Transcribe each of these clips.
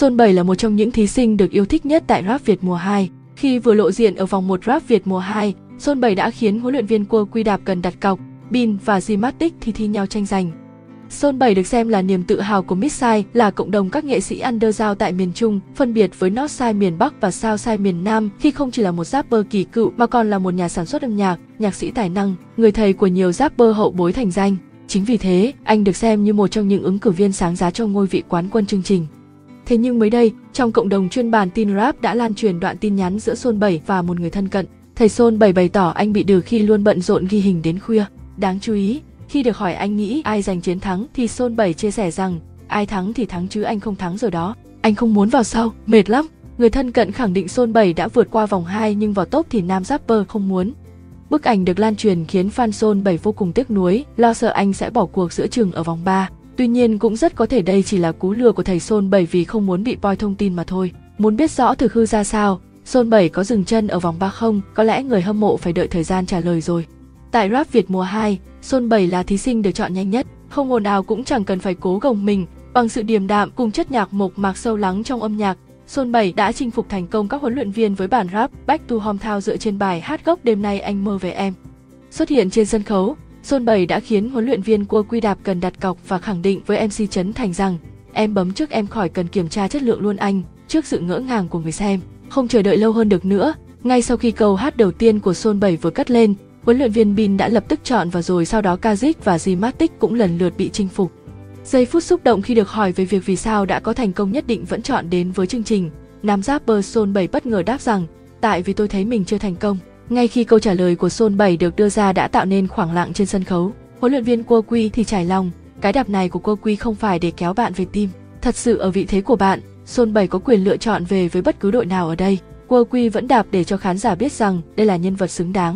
Son 7 là một trong những thí sinh được yêu thích nhất tại Rap Việt mùa 2. Khi vừa lộ diện ở vòng 1 Rap Việt mùa 2, Son 7 đã khiến huấn luyện viên Cua Quy Đạp cần đặt cọc, Bin và Gmatic thi nhau tranh giành. Son 7 được xem là niềm tự hào của Midside, là cộng đồng các nghệ sĩ underground tại miền Trung, phân biệt với Northside miền Bắc và Southside miền Nam, khi không chỉ là một rapper kỳ cựu mà còn là một nhà sản xuất âm nhạc, nhạc sĩ tài năng, người thầy của nhiều rapper hậu bối thành danh. Chính vì thế, anh được xem như một trong những ứng cử viên sáng giá cho ngôi vị quán quân chương trình. Thế nhưng mới đây, trong cộng đồng chuyên bàn tin rap đã lan truyền đoạn tin nhắn giữa Son 7 và một người thân cận. Thầy Son 7 bày tỏ anh bị đừ khi luôn bận rộn ghi hình đến khuya. Đáng chú ý, khi được hỏi anh nghĩ ai giành chiến thắng thì Son 7 chia sẻ rằng ai thắng thì thắng chứ anh không thắng rồi đó. Anh không muốn vào sau, mệt lắm. Người thân cận khẳng định Son 7 đã vượt qua vòng 2 nhưng vào top thì nam rapper không muốn. Bức ảnh được lan truyền khiến fan Son 7 vô cùng tiếc nuối, lo sợ anh sẽ bỏ cuộc giữa chừng ở vòng 3. Tuy nhiên cũng rất có thể đây chỉ là cú lừa của thầy Son 7 vì không muốn bị poi thông tin mà thôi. Muốn biết rõ thực hư ra sao, Son 7 có dừng chân ở vòng 3 không? Có lẽ người hâm mộ phải đợi thời gian trả lời rồi. Tại Rap Việt mùa 2, Son 7 là thí sinh được chọn nhanh nhất, không ồn ào cũng chẳng cần phải cố gồng mình, bằng sự điềm đạm cùng chất nhạc mộc mạc sâu lắng trong âm nhạc. Son 7 đã chinh phục thành công các huấn luyện viên với bản rap Back to Hometown dựa trên bài hát gốc Đêm nay anh mơ về em. Xuất hiện trên sân khấu, Son 7 đã khiến huấn luyện viên Cua Quy Đạp cần đặt cọc và khẳng định với MC Trấn Thành rằng em bấm trước em khỏi cần kiểm tra chất lượng luôn anh. Trước sự ngỡ ngàng của người xem, không chờ đợi lâu hơn được nữa, ngay sau khi câu hát đầu tiên của Son 7 vừa cất lên, huấn luyện viên Bin đã lập tức chọn và rồi sau đó Kazik và Gmatic cũng lần lượt bị chinh phục. Giây phút xúc động khi được hỏi về việc vì sao đã có thành công nhất định vẫn chọn đến với chương trình, nam rapper Son 7 bất ngờ đáp rằng tại vì tôi thấy mình chưa thành công. Ngay khi câu trả lời của Son 7 được đưa ra đã tạo nên khoảng lặng trên sân khấu, huấn luyện viên Cua Quy thì trải lòng, cái đạp này của Cua Quy không phải để kéo bạn về team. Thật sự ở vị thế của bạn, Son 7 có quyền lựa chọn về với bất cứ đội nào ở đây. Cua Quy vẫn đạp để cho khán giả biết rằng đây là nhân vật xứng đáng.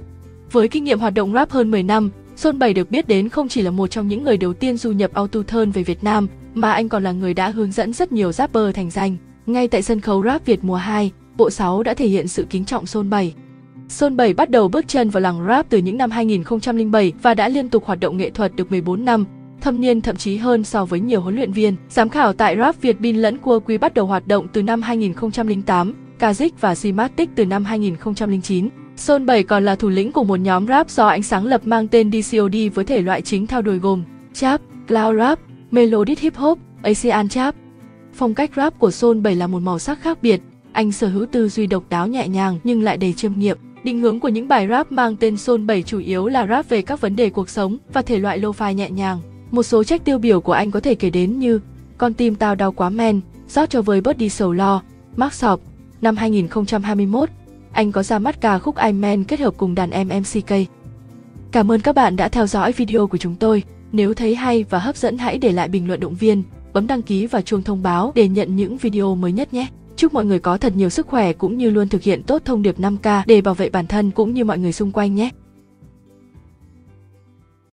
Với kinh nghiệm hoạt động rap hơn 10 năm, Son 7 được biết đến không chỉ là một trong những người đầu tiên du nhập Auto-Tune về Việt Nam, mà anh còn là người đã hướng dẫn rất nhiều rapper thành danh. Ngay tại sân khấu Rap Việt mùa 2, bộ 6 đã thể hiện sự kính trọng Son 7. Son 7 bắt đầu bước chân vào làng rap từ những năm 2007 và đã liên tục hoạt động nghệ thuật được 14 năm, thâm niên thậm chí hơn so với nhiều huấn luyện viên. Giám khảo tại Rap Việt Bin lẫn Cua Quy bắt đầu hoạt động từ năm 2008, Kazik và Gmatic từ năm 2009. Son 7 còn là thủ lĩnh của một nhóm rap do anh sáng lập mang tên DCOD với thể loại chính theo đuổi gồm Trap, Cloud Rap, Melodic Hip Hop, Asian Trap. Phong cách rap của Son 7 là một màu sắc khác biệt, anh sở hữu tư duy độc đáo nhẹ nhàng nhưng lại đầy chiêm nghiệm. Định hướng của những bài rap mang tên Son 7 chủ yếu là rap về các vấn đề cuộc sống và thể loại lo-fi nhẹ nhàng. Một số track tiêu biểu của anh có thể kể đến như Con tim tao đau quá men, rót cho vơi bớt đi sầu lo, Mắc sọp. Năm 2021, anh có ra mắt ca khúc I'm Man kết hợp cùng đàn em MCK. Cảm ơn các bạn đã theo dõi video của chúng tôi. Nếu thấy hay và hấp dẫn hãy để lại bình luận động viên, bấm đăng ký và chuông thông báo để nhận những video mới nhất nhé. Chúc mọi người có thật nhiều sức khỏe cũng như luôn thực hiện tốt thông điệp 5K để bảo vệ bản thân cũng như mọi người xung quanh nhé.